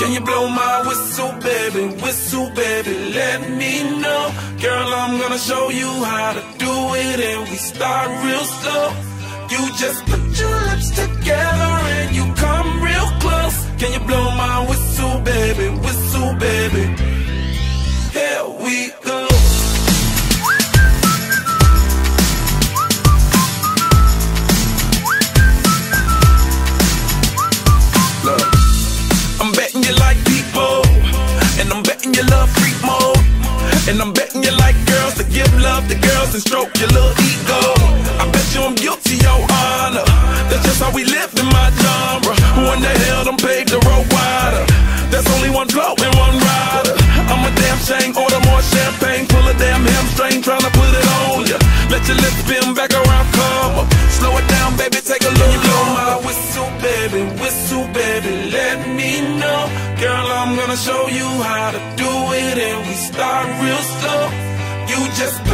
Can you blow my whistle, baby, let me know. Girl, I'm gonna show you how to do it, and we start real slow. You just put your lips together and you come real close. Can you blow my whistle, baby, here we go. Look, I'm betting you like people, and I'm betting you love freak mode, and I'm betting you like girls to give love to girls and stroke your little ego. I bet you I'm guilty, your honor. That's just how we live in my genre. Who in the hell done paved the road wider? There's only one flow and one rider. I'm a damn shame, order more champagne, pull a damn hamstring, tryna put it on ya. Let your lips spin back around, come up. Slow it down, baby, take a look. You blow my whistle, baby, let me know. Girl, I'm gonna show you how to do it, and we start real slow. You just